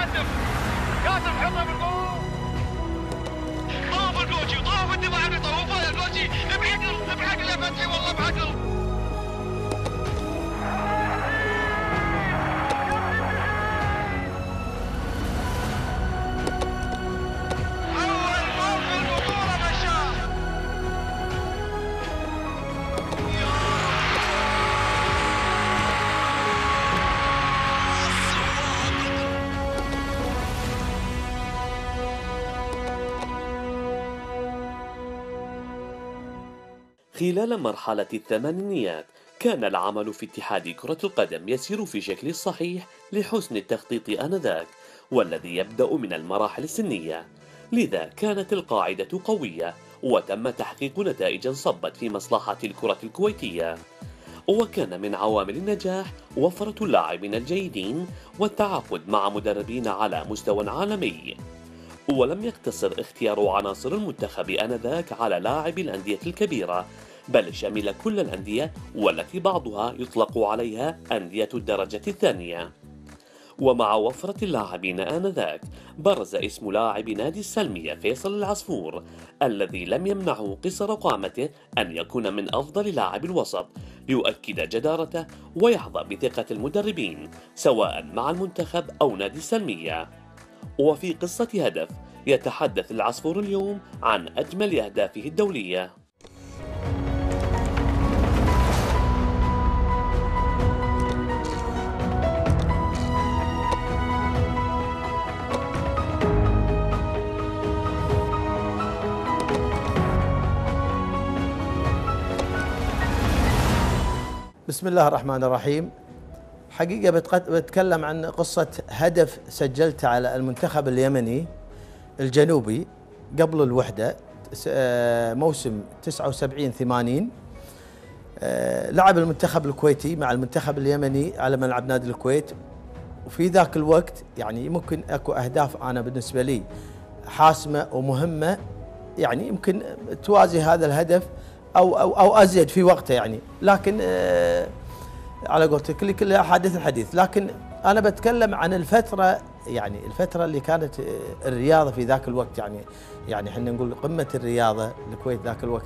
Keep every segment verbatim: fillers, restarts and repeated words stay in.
كاتب كاتب حطها بالجول. طاف الجوجي طاف الدفاع اللي طوفه الجوجي بعقل بعقل يا فتحي والله بعقل. خلال مرحلة الثمانينيات كان العمل في اتحاد كرة القدم يسير في شكل الصحيح لحسن التخطيط آنذاك، والذي يبدأ من المراحل السنية، لذا كانت القاعدة قوية وتم تحقيق نتائج صبت في مصلحة الكرة الكويتية. وكان من عوامل النجاح وفرة اللاعبين الجيدين والتعاقد مع مدربين على مستوى عالمي. ولم يقتصر اختيار عناصر المنتخب آنذاك على لاعبي الأندية الكبيرة، بل شمل كل الأندية والتي بعضها يطلق عليها أندية الدرجة الثانية. ومع وفرة اللاعبين آنذاك برز اسم لاعب نادي السلمية فيصل العصفور، الذي لم يمنعه قصر قامته أن يكون من أفضل لاعب الوسط، ليؤكد جدارته ويحظى بثقة المدربين سواء مع المنتخب أو نادي السلمية. وفي قصة هدف يتحدث العصفور اليوم عن أجمل أهدافه الدولية. بسم الله الرحمن الرحيم. حقيقة بتكلم عن قصة هدف سجلته على المنتخب اليمني الجنوبي قبل الوحدة، موسم تسعة وسبعين ثمانين. لعب المنتخب الكويتي مع المنتخب اليمني على ملعب نادي الكويت، وفي ذاك الوقت يعني ممكن اكو اهداف انا بالنسبة لي حاسمة ومهمة، يعني يمكن توازي هذا الهدف او او او ازيد في وقته يعني، لكن على قولتك لكل حادث الحديث. لكن انا بتكلم عن الفتره، يعني الفتره اللي كانت الرياضه في ذاك الوقت، يعني يعني احنا نقول قمه الرياضه الكويت ذاك الوقت.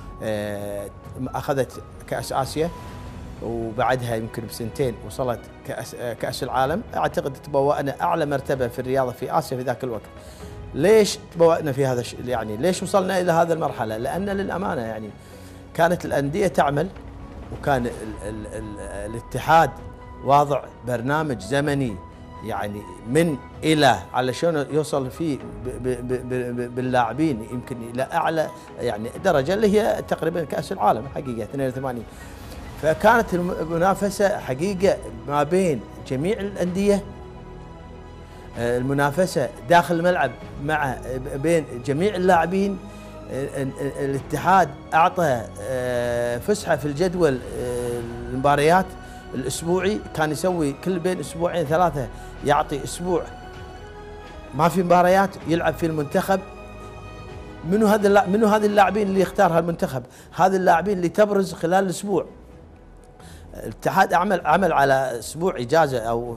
اخذت كاس اسيا، وبعدها يمكن بسنتين وصلت كاس كاس العالم. اعتقد تبوأنا اعلى مرتبه في الرياضه في اسيا في ذاك الوقت. ليش تبوأنا في هذا يعني ليش وصلنا الى هذه المرحله؟ لان للامانه يعني كانت الانديه تعمل، وكان ال ال ال الاتحاد واضع برنامج زمني يعني من إلى علشان يوصل فيه باللاعبين يمكن إلى أعلى يعني درجة اللي هي تقريبا كأس العالم حقيقة اثنين وثمانين. فكانت المنافسة حقيقة ما بين جميع الأندية، المنافسة داخل الملعب مع بين جميع اللاعبين. الاتحاد أعطى فسحة في الجدول المباريات الأسبوعي، كان يسوي كل بين أسبوعين ثلاثة يعطي أسبوع ما في مباريات يلعب في المنتخب. منو هذا منو هذه اللاعبين اللي يختارها المنتخب؟ هذه اللاعبين اللي تبرز خلال الأسبوع. الاتحاد عمل عمل على أسبوع إجازة أو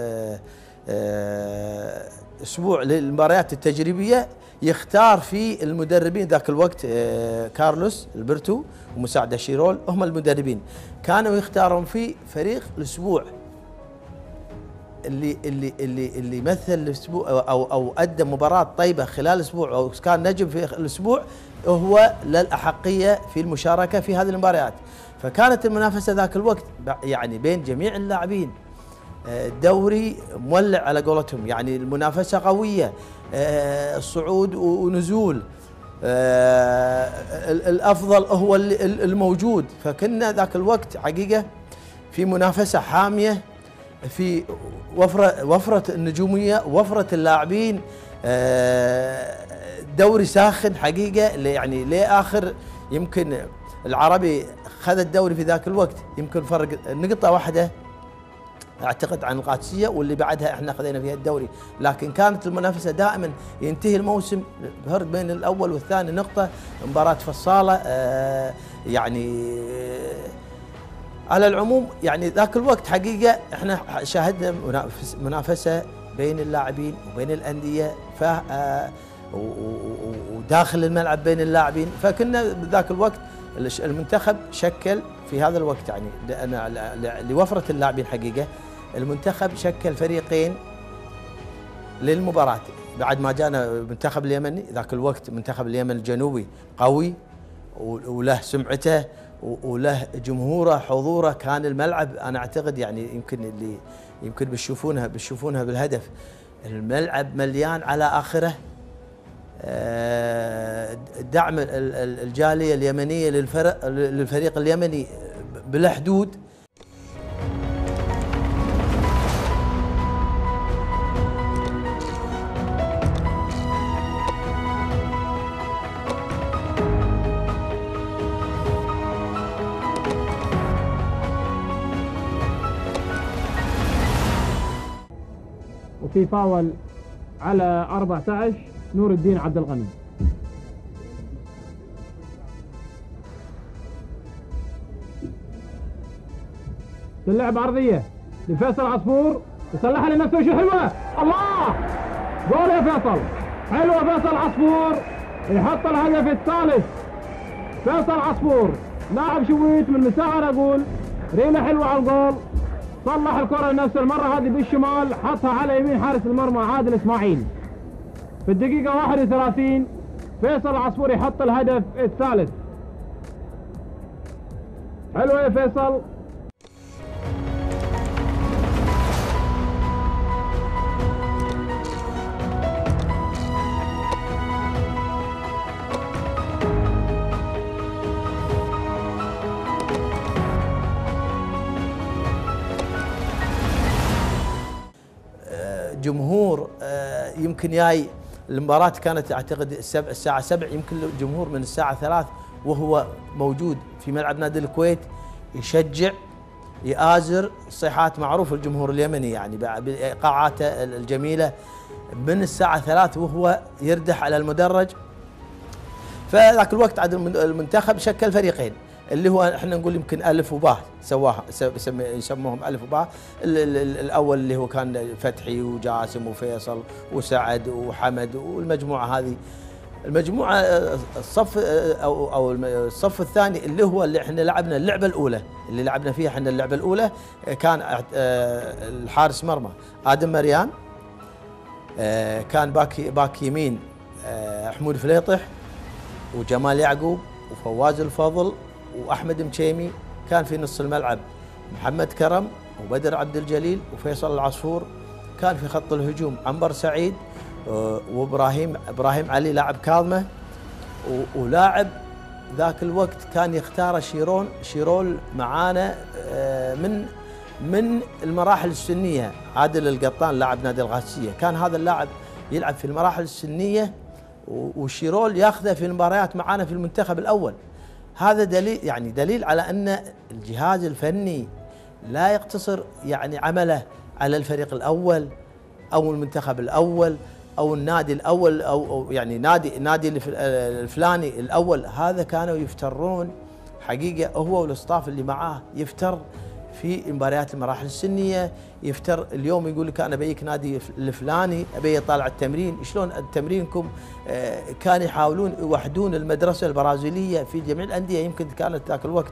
أسبوع للمباريات التجريبية، يختار في المدربين ذاك الوقت كارلوس البرتو ومساعده شيرول هم المدربين، كانوا يختارون في فريق الاسبوع اللي اللي اللي اللي مثل الاسبوع او او ادى مباراه طيبه خلال اسبوع او كان نجم في الاسبوع، هو للاحقيه في المشاركه في هذه المباريات. فكانت المنافسه ذاك الوقت يعني بين جميع اللاعبين، الدوري مولع على قولتهم، يعني المنافسه قويه، صعود ونزول، الافضل هو الموجود. فكنا ذاك الوقت حقيقه في منافسه حاميه، في وفره وفره النجوميه، وفره اللاعبين، دوري ساخن حقيقه يعني لاخر. يمكن العربي خذ الدوري في ذاك الوقت يمكن فرق نقطه واحده اعتقد عن القادسيه، واللي بعدها احنا خذينا فيها الدوري. لكن كانت المنافسه دائما ينتهي الموسم فرق بين الاول والثاني نقطه، مباراه فصاله. آه يعني آه على العموم يعني ذاك الوقت حقيقه احنا شاهدنا منافسه بين اللاعبين وبين الانديه ف وداخل الملعب بين اللاعبين. فكنا بذاك الوقت المنتخب شكل في هذا الوقت يعني لوفره اللاعبين حقيقه المنتخب شكل فريقين للمباراه. بعد ما جانا المنتخب اليمني ذاك الوقت منتخب اليمن الجنوبي قوي وله سمعته وله جمهوره حضوره، كان الملعب انا اعتقد يعني يمكن اللي يمكن بتشوفونها بتشوفونها بالهدف، الملعب مليان على اخره. دعم الجاليه اليمنيه للفرق للفريق اليمني بلا حدود. وفي فاول على أربعة عشر نور الدين عبد الغني. اللعب عرضية لفيصل عصفور يصلحها لنفسه وش حلوة، الله جول يا فيصل، حلوة فيصل عصفور يحط الهدف الثالث. فيصل عصفور لاعب شويت من مساعر اقول ريلة حلوة على الجول، صلح الكرة لنفسه المرة هذه بالشمال حطها على يمين حارس المرمى عادل اسماعيل. في الدقيقة واحد وثلاثين فيصل عصفور يحط الهدف الثالث. حلوة يا فيصل. جمهور يمكن جاي المباراة كانت اعتقد الساعة سبع، يمكن الجمهور من الساعة ثلاث وهو موجود في ملعب نادي الكويت يشجع يآزر صيحات، معروف الجمهور اليمني يعني بإيقاعاته الجميلة. من الساعة ثلاث وهو يردح على المدرج. فذاك الوقت عاد المنتخب شكل فريقين اللي هو احنا نقول يمكن الف وباء سواها يسموهم الف وباء. الاول اللي هو كان فتحي وجاسم وفيصل وسعد وحمد والمجموعه هذه. المجموعه الصف او او الصف الثاني اللي هو اللي احنا لعبنا اللعبه الاولى اللي لعبنا فيها احنا اللعبه الاولى كان الحارس مرمى ادم مريان، كان باك باك يمين حمود فليطح وجمال يعقوب وفواز الفضل واحمد مشيمي، كان في نص الملعب محمد كرم وبدر عبد الجليل وفيصل العصفور، كان في خط الهجوم عنبر سعيد وابراهيم ابراهيم علي لاعب كاظمه، ولاعب ذاك الوقت كان يختار شيرون شيرول معانا من من المراحل السنيه عادل القطان لاعب نادي الغاسيه، كان هذا اللاعب يلعب في المراحل السنيه وشيرول ياخذه في المباريات معانا في المنتخب الاول. هذا دليل يعني دليل على ان الجهاز الفني لا يقتصر يعني عمله على الفريق الاول او المنتخب الاول او النادي الاول او يعني نادي نادي الفلاني الاول. هذا كانوا يفترون حقيقه هو والاستاف اللي معاه، يفتر في مباريات المراحل السنيه، يفتر اليوم يقول لك انا بيك نادي الفلاني ابي اطالع التمرين، شلون تمرينكم؟ كان يحاولون يوحدون المدرسه البرازيليه في جميع الانديه، يمكن كانت ذاك الوقت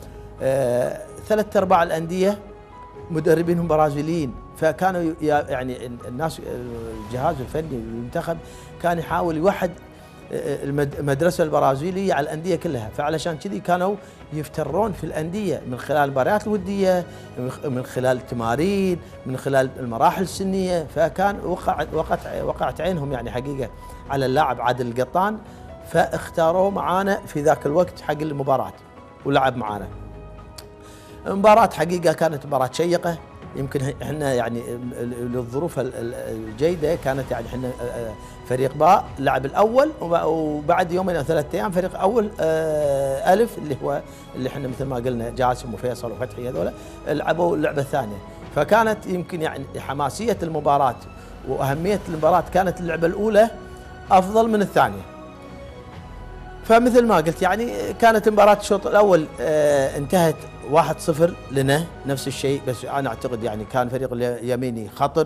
ثلاث ارباع الانديه مدربينهم برازيليين، فكانوا يعني الناس الجهاز الفني للمنتخب كان يحاول يوحد المدرسه البرازيليه على الانديه كلها، فعلشان كذي كانوا يفترون في الانديه من خلال المباريات الوديه، من خلال التمارين، من خلال المراحل السنيه، فكان وقعت وقعت وقعت عينهم يعني حقيقه على اللاعب عادل القطان، فاختاروه معانا في ذاك الوقت حق المباراه ولعب معانا. المباراه حقيقه كانت مباراه شيقه، يمكن احنا يعني للظروف الجيده كانت يعني احنا فريق باء لعب الاول، وبعد يومين او ثلاثة ايام فريق اول الف اللي هو اللي احنا مثل ما قلنا جاسم وفيصل وفتحي هذول لعبوا اللعبه الثانيه، فكانت يمكن يعني حماسيه المباراه واهميه المباراه كانت اللعبه الاولى افضل من الثانيه. فمثل ما قلت يعني كانت مباراه الشوط الاول انتهت واحد صفر لنا، نفس الشيء، بس انا اعتقد يعني كان فريق اليميني خطر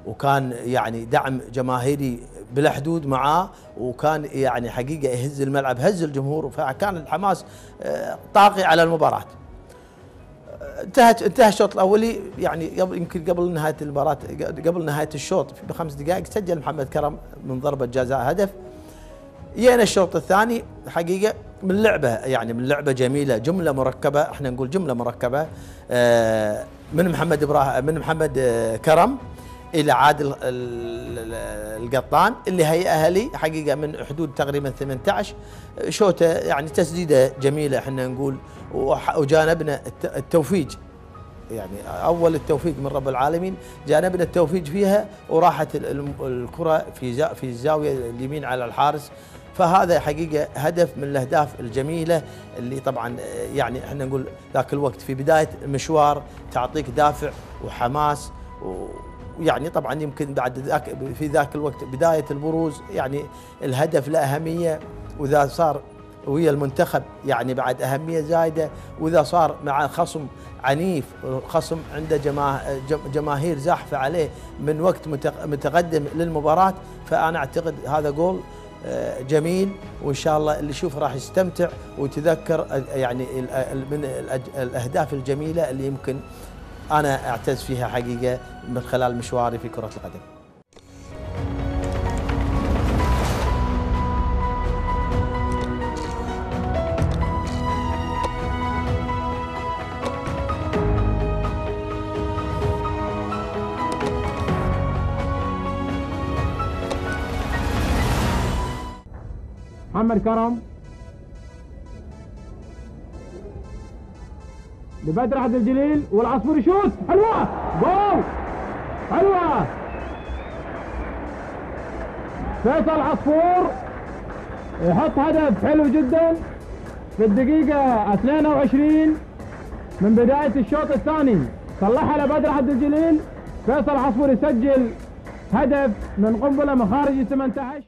وكان يعني دعم جماهيري بلا حدود معاه، وكان يعني حقيقة يهز الملعب، هز الجمهور، فكان الحماس طاغي على المباراة. انتهت انتهى الشوط الاولي، يعني قبل يمكن قبل نهايه المباراه، قبل نهايه الشوط بخمس دقائق سجل محمد كرم من ضربه جزاء هدف. جينا الشوط الثاني حقيقه من لعبه، يعني من لعبه جميله، جمله مركبه، احنا نقول جمله مركبه من محمد ابراهيم، من محمد كرم الى عادل القطان اللي هيئها لي حقيقه من حدود تقريبا ثمانية عشر شوطه، يعني تسديده جميله احنا نقول، وجانبنا التوفيق، يعني اول التوفيق من رب العالمين، جانبنا التوفيق فيها، وراحت الكره في في الزاويه اليمين على الحارس. فهذا حقيقه هدف من الاهداف الجميله اللي طبعا يعني احنا نقول ذاك الوقت في بدايه المشوار تعطيك دافع وحماس، ويعني طبعا يمكن بعد ذاك في ذاك الوقت بدايه البروز، يعني الهدف له اهميه، واذا صار ويا المنتخب يعني بعد أهمية زايدة، وإذا صار مع خصم عنيف، خصم عنده جماهير زاحفة عليه من وقت متقدم للمباراة، فأنا أعتقد هذا جول جميل، وإن شاء الله اللي يشوف راح يستمتع ويتذكر يعني من الأهداف الجميلة اللي يمكن أنا أعتز فيها حقيقة من خلال مشواري في كرة القدم. محمد كرم لبدر عبد الجليل، والعصفور يشوت، حلوه جول، حلوه فيصل عصفور يحط هدف حلو جدا في الدقيقه اثنين وعشرين من بدايه الشوط الثاني، صلحها لبدر عبد الجليل، فيصل عصفور يسجل هدف من قنبله من خارج ثمانية عشر.